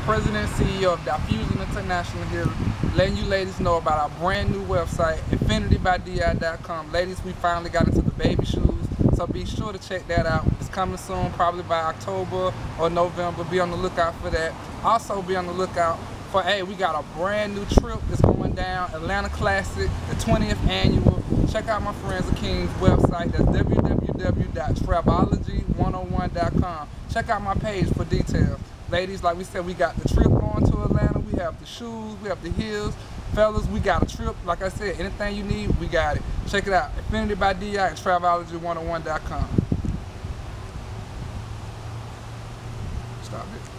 President and CEO of Diffusion International here, letting you ladies know about our brand new website, InfinityByDI.com. Ladies, we finally got into the baby shoes, so be sure to check that out. It's coming soon, probably by October or November. Be on the lookout for that. Also be on the lookout for, hey, we got a brand new trip that's going down, Atlanta Classic, the 20th annual. Check out my friends Akim's website, that's www.travelology101.com. Check out my page for details. Ladies, like we said, we got the trip going to Atlanta, we have the shoes, we have the heels. Fellas, we got a trip. Like I said, anything you need, we got it. Check it out, Infinity by DI at Travelology101.com. Stop it.